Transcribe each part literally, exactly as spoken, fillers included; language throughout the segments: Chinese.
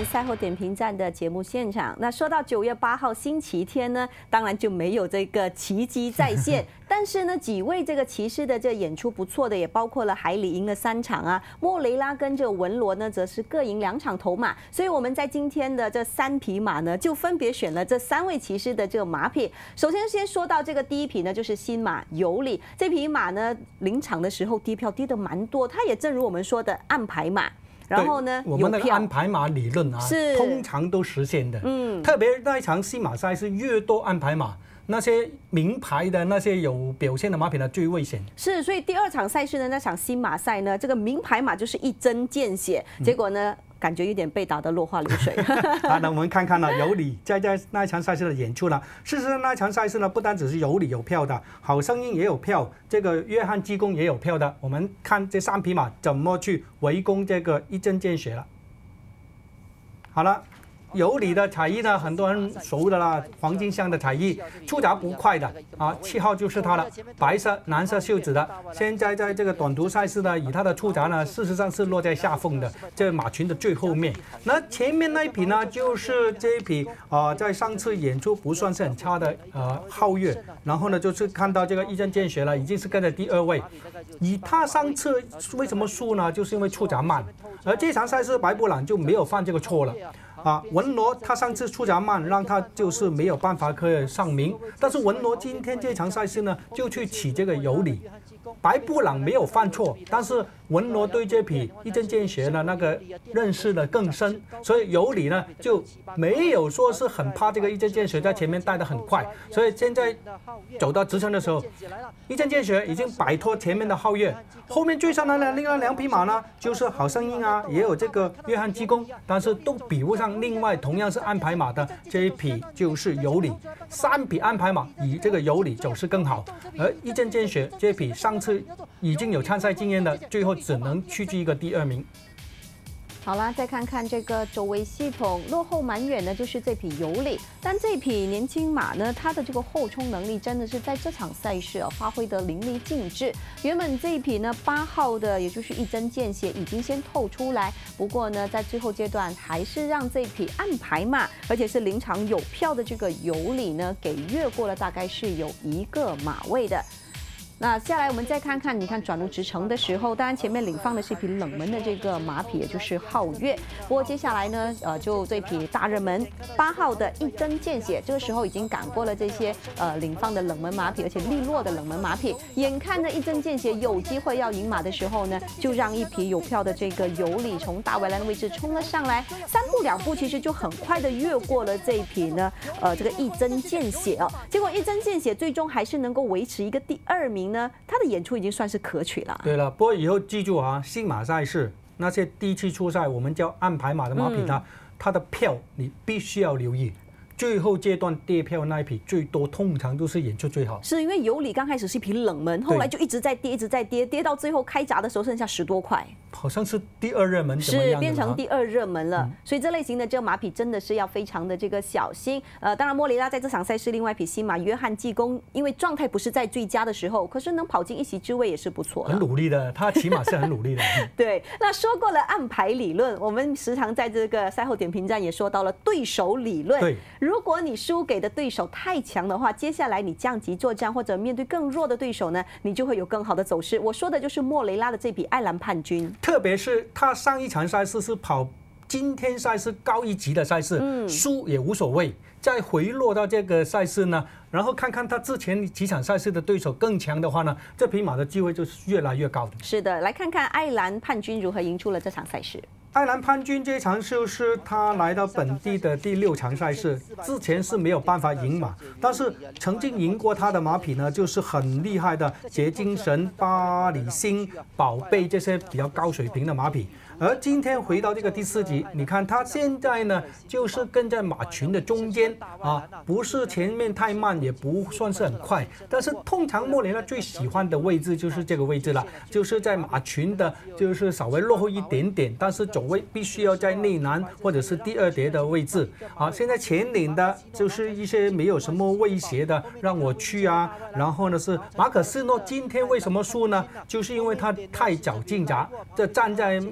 们赛后点评站的节目现场。那说到九月八号星期天呢，当然就没有这个奇迹再现。但是呢，几位这个骑师的这演出不错的，也包括了海里赢了三场啊，莫雷拉跟这文罗呢，则是各赢两场头马。所以我们在今天的这三匹马呢，就分别选了这三位骑师的这个马匹。首先先说到这个第一匹呢，就是新马有理。这匹马呢，临场的时候跌票跌得蛮多，它也正如我们说的暗牌马。然后呢， 我们那个安排马理论啊， 是通常都实现的。 嗯， 特别那一场新马赛是越多安排马，那些名牌的那些有表现的马匹呢最危险。 是，所以第二场赛事呢，那场新马赛呢，这个名牌马就是一针见血，结果呢，感觉有点被打得落花流水。 好，那我们看看呢，有理在在那一场赛事的演出呢。事实上，那一场赛事呢，不单只是有理有票的，好声音也有票，这个约翰济公也有票的。我们看这三匹马怎么去围攻这个一针见血了。好了。有理的彩衣呢，很多人熟的啦，黄金香的彩衣，出闸不快的啊，七号就是它了，白色蓝色袖子的。现在在这个短途赛事呢，以它的出闸呢，事实上是落在下风的，这马群的最后面。那前面那一匹呢，就是这一匹啊、呃，在上次演出不算是很差的呃皓月，然后呢就是看到这个一针见血了，已经是跟在第二位。以他上次为什么输呢？就是因为出闸慢，而这场赛事白布朗就没有犯这个错了。啊，文罗他上次出闸慢，让他就是没有办法可以上名。但是文罗今天这场赛事呢，就去起这个有理。白布朗没有犯错，但是文罗对这匹一针见血呢那个认识的更深，所以有理呢就没有说是很怕这个一针见血在前面带得很快，所以现在走到直线的时候，一针见血已经摆脱前面的皓月，后面追上来的另外两匹马呢，就是好声音啊，也有这个约翰济公，但是都比不上另外同样是安排马的这一匹就是有理，三匹安排马以这个有理走势更好，而一针见血这匹上次已经有参赛经验的，最后只能屈居一个第二名。 好啦，再看看这个周围系统落后蛮远的，就是这匹有理。但这匹年轻马呢，它的这个后冲能力真的是在这场赛事啊发挥得淋漓尽致。原本这一匹呢八号的，也就是一针见血，已经先透出来，不过呢，在最后阶段还是让这匹暗牌马，而且是临场有票的这个有理呢，给越过了，大概是有一个马位的。那下来我们再看看，你看转入直程的时候，当然前面领放的是一匹冷门的这个马匹，也就是皓月。不过接下来呢，呃，就这匹大热门八号的一针见血，这个时候已经赶过了这些呃领放的冷门马匹，而且利落的冷门马匹。眼看着一针见血有机会要赢马的时候呢，就让一匹有票的这个有理从大围栏的位置冲了上来，三步两步其实就很快的越过了这一匹呢，呃，这个一针见血哦。结果一针见血最终还是能够维持一个第二名。呢，他的演出已经算是可取了。 对了，不过以后记住啊，新马赛事那些第一次出赛，我们叫安排马的马匹呢，嗯、它的票你必须要留意。最后阶段跌票那一匹最多，通常都是演出最好。 是因为有理刚开始是一匹冷门，后来就一直在跌，一直在跌，跌到最后开闸的时候剩下十多块， 好像是第二热门， 是变成第二热门了。嗯、所以这类型的这个马匹真的是要非常的这个小心。呃，当然莫雷拉在这场赛事另外一匹新马约翰济公，因为状态不是在最佳的时候，可是能跑进一席之位也是不错， 很努力的，他起码是很努力的。 对，那说过了暗牌理论，我们时常在这个赛后点评站也说到了对手理论。 对， 如果你输给的对手太强的话，接下来你降级作战或者面对更弱的对手呢，你就会有更好的走势。我说的就是莫雷拉的这匹艾兰叛军， 特别是他上一场赛事是跑今天赛事高一级的赛事，嗯、输也无所谓。再回落到这个赛事呢，然后看看他之前几场赛事的对手更强的话呢，这匹马的机会就是越来越高的。 是的，来看看艾兰叛军如何赢出了这场赛事。 艾兰叛军这场就是他来到本地的第六场赛事，之前是没有办法赢马，但是曾经赢过他的马匹呢，就是很厉害的捷精神、巴里星、宝贝这些比较高水平的马匹。而今天回到这个第四集，你看他现在呢，就是跟在马群的中间啊，不是前面太慢，也不算是很快。但是通常莫雷拉最喜欢的位置就是这个位置了，就是在马群的，就是稍微落后一点点，但是走位必须要在内栏或者是第二叠的位置啊。现在前领的就是一些没有什么威胁的，让我去啊。然后呢是马可斯诺今天为什么输呢？就是因为他太早进闸，这站在呃。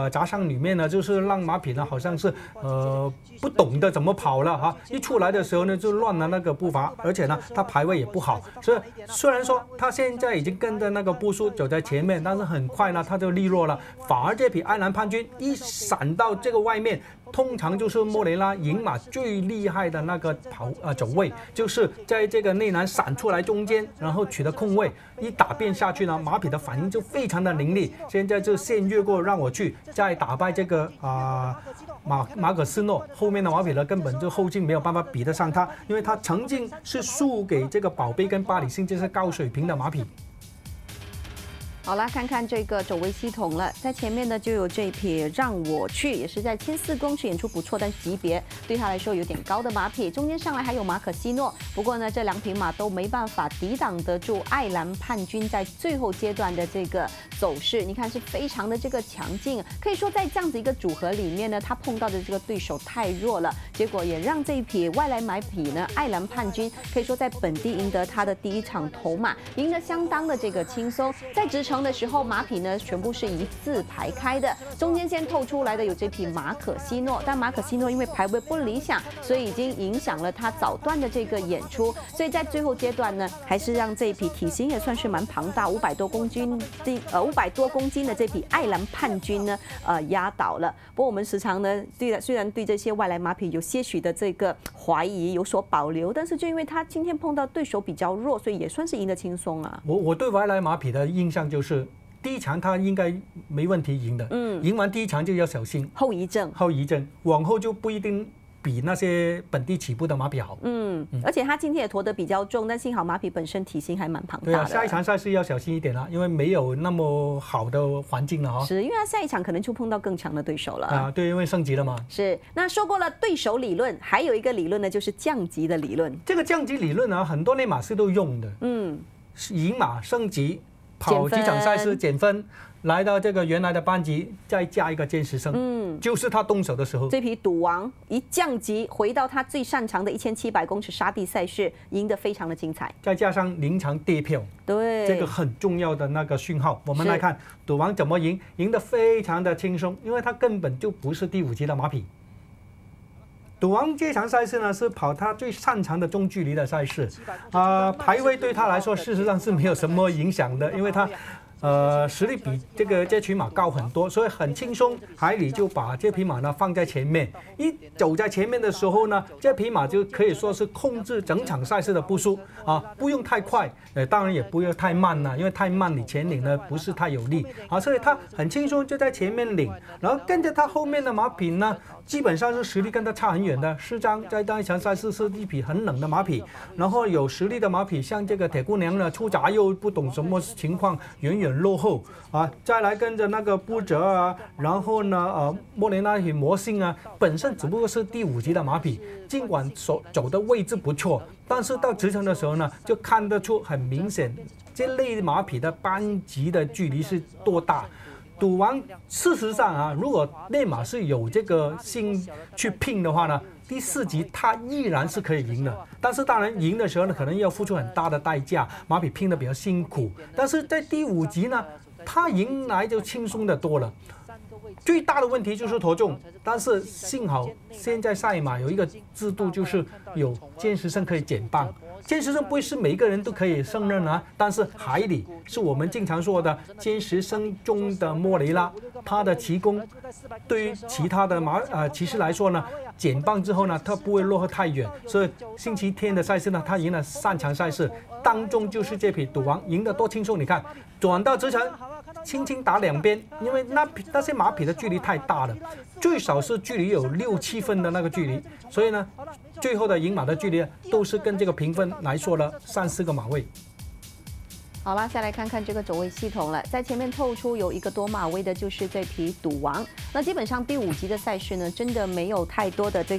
呃杂项里面呢，就是让马匹呢好像是呃不懂得怎么跑了哈，一出来的时候呢就乱了那个步伐，而且呢它排位也不好，所以虽然说它现在已经跟着那个步数走在前面，但是很快呢它就利落了，反而这匹爱兰叛军一闪到这个外面。通常就是莫雷拉赢马最厉害的那个跑呃走位，就是在这个内栏闪出来中间，然后取得空位，一打变下去呢，马匹的反应就非常的凌厉。现在就先越过让我去，再打败这个啊、呃、马马可斯诺，后面的马匹呢根本就后劲没有办法比得上他，因为他曾经是输给这个宝贝跟巴里星这些高水平的马匹。 好啦，看看这个走位系统了，在前面呢就有这匹让我去，也是在千四公尺演出不错，但级别对他来说有点高的马匹。中间上来还有马可西诺，不过呢这两匹马都没办法抵挡得住爱兰叛军在最后阶段的这个走势。你看是非常的这个强劲，可以说在这样子一个组合里面呢，他碰到的这个对手太弱了，结果也让这一匹外来马匹呢爱兰叛军可以说在本地赢得他的第一场头马，赢得相当的这个轻松，在直程的时候，马匹呢全部是一字排开的，中间先透出来的有这匹马可西诺，但马可西诺因为排位不理想，所以已经影响了他早段的这个演出，所以在最后阶段呢，还是让这一匹体型也算是蛮庞大，五百多公斤的呃五百多公斤的这匹爱兰叛军呢，呃压倒了。不过我们时常呢，对虽然对这些外来马匹有些许的这个怀疑，有所保留，但是就因为他今天碰到对手比较弱，所以也算是赢得轻松啊。 我我对外来马匹的印象就是。第一场他应该没问题赢的，嗯，赢完第一场就要小心后遗症， 后遗症，往后就不一定比那些本地起步的马匹好。 嗯，嗯而且他今天也驮得比较重，但幸好马匹本身体型还蛮庞大的。 对啊，下一场赛事要小心一点啦，因为没有那么好的环境了哈。 是因为他下一场可能就碰到更强的对手了啊，对，因为升级了嘛。 是，那说过了对手理论，还有一个理论呢，就是降级的理论。 这个降级理论呢，很多内马师都用的。嗯，赢马升级。跑几场赛事减分，来到这个原来的班级，再加一个坚实胜，嗯，就是他动手的时候。 这匹赌王一降级，回到他最擅长的一千七百公尺沙地赛事，赢得非常的精彩。 再加上临场跌票， 对， 这个很重要的那个讯号。我们来看赌王怎么赢，赢得非常的轻松，因为他根本就不是第五级的马匹。赌王这场赛事呢是跑他最擅长的中距离的赛事，啊、呃，排位对他来说事实上是没有什么影响的，因为他，呃，实力比这个这匹马高很多，所以很轻松。海里就把这匹马呢放在前面，一走在前面的时候呢，这匹马就可以说是控制整场赛事的步数啊，不用太快，呃，当然也不用太慢了，因为太慢你前领呢不是太有利啊，所以他很轻松就在前面领，然后跟着他后面的马匹呢。基本上是实力跟他差很远的，施张在那一场赛事是一匹很冷的马匹，然后有实力的马匹像这个铁姑娘呢，出闸又不懂什么情况，远远落后啊。再来跟着那个布泽啊，然后呢，呃，莫雷那匹魔性啊，本身只不过是第五级的马匹，尽管走走的位置不错，但是到直程的时候呢，就看得出很明显，这类马匹的班级的距离是多大。赌王事实上啊，如果内马是有这个心去拼的话呢，第四级他依然是可以赢的。但是当然赢的时候呢，可能要付出很大的代价，马匹拼得比较辛苦。但是在第五级呢，他赢来就轻松的多了。最大的问题就是驮重，但是幸好现在赛马有一个制度，就是有坚实胜可以减磅。坚实胜不是每一个人都可以胜任啊，但是海里是我们经常说的坚实胜中的莫雷拉，他的骑功对于其他的马呃骑士来说呢，减磅之后呢，他不会落后太远，所以星期天的赛事呢，他赢了三场赛事，当中就是这匹赌王赢得多轻松，你看转到直程。轻轻打两边，因为那那些马匹的距离太大了，最少是距离有六七分的那个距离，所以呢，最后的赢马的距离都是跟这个评分来说了三四个马位。 好了，再来看看这个走位系统了。在前面透出有一个多马位的，就是这匹赌王。那基本上第五级的赛事呢，真的没有太多的这个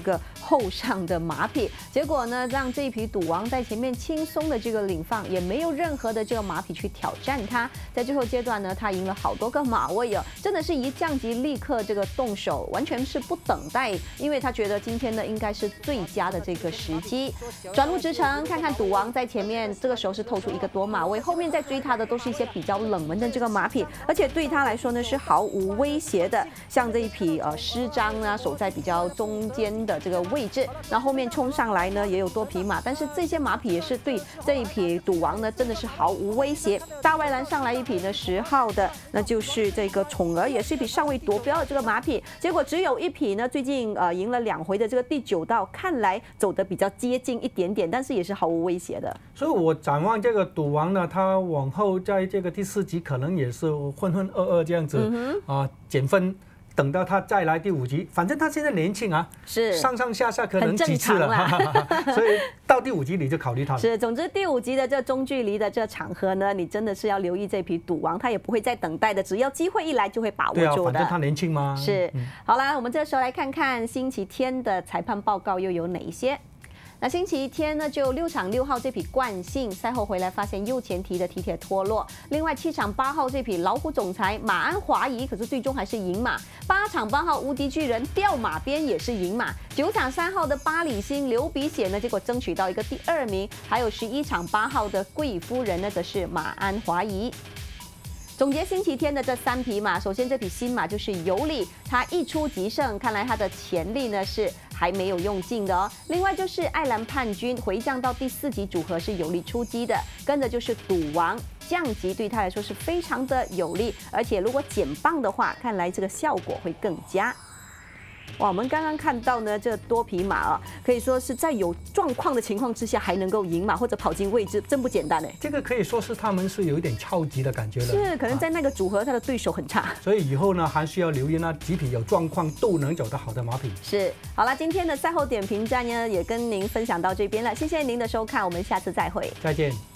后上的马匹，结果呢，让这一匹赌王在前面轻松的这个领放，也没有任何的这个马匹去挑战他。在最后阶段呢，他赢了好多个马位哦，真的是一降级立刻这个动手，完全是不等待，因为他觉得今天呢应该是最佳的这个时机。转入直程，看看赌王在前面，这个时候是透出一个多马位，后面在追他的都是一些比较冷门的这个马匹，而且对他来说呢是毫无威胁的。像这一匹呃诗章呢，守在比较中间的这个位置，那后面冲上来呢也有多匹马，但是这些马匹也是对这一匹赌王呢真的是毫无威胁。大外栏上来一匹呢十号的，那就是这个宠儿，也是一匹尚未夺标的这个马匹，结果只有一匹呢最近呃赢了两回的这个第九道，看来走得比较接近一点点，但是也是毫无威胁的。 所以我展望这个赌王呢，他往后在这个第四集可能也是浑浑噩噩这样子啊、嗯呃、减分。等到他再来第五集，反正他现在年轻啊， 是上上下下可能几次了，所以到第五集你就考虑他了。 是，总之第五集的这中距离的这场合呢，你真的是要留意这匹赌王，他也不会再等待的，只要机会一来就会把握住的。 对啊，反正他年轻嘛。 是，嗯、好啦，我们这时候来看看星期天的裁判报告又有哪一些。那星期天呢，就六场六号这匹惯性赛后回来发现右前蹄的蹄铁脱落，另外七场八号这匹老虎总裁马鞍华谊，可是最终还是赢马。八场八号无敌巨人掉马边也是赢马。九场三号的巴里星流鼻血呢，结果争取到一个第二名。还有十一场八号的贵夫人呢，则是马鞍华谊。总结星期天的这三匹马，首先这匹新马就是有理，它一出即胜，看来它的潜力呢是还没有用尽的哦。另外就是爱兰叛军回降到第四级组合是有力出击的，跟着就是赌王降级，对他来说是非常的有利，而且如果减磅的话，看来这个效果会更佳。哇，我们刚刚看到呢，这多匹马啊，可以说是在有状况的情况之下还能够赢马或者跑进位置，真不简单哎。 这个可以说是他们是有一点超级的感觉的， 是可能在那个组合他的对手很差，啊、 所以以后呢还需要留意那几匹有状况都能走得好的马匹。 是，好了，今天的赛后点评站呢也跟您分享到这边了，谢谢您的收看，我们下次再会， 再见。